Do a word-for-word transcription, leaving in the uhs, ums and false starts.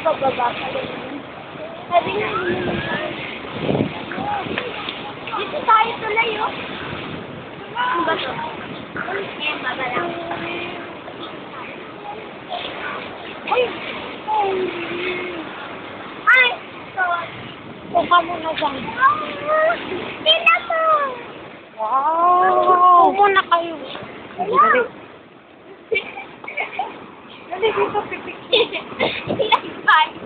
bababa pa rin. Sabi nga, dito tayo tulay, oh. Ano ba ito? Ayan, baba lang. Ay! Ay! Kuha mo na dyan. Sila to! Wow! Kuha na kayo. Dali, dali. Dali, dito pipik. Ilang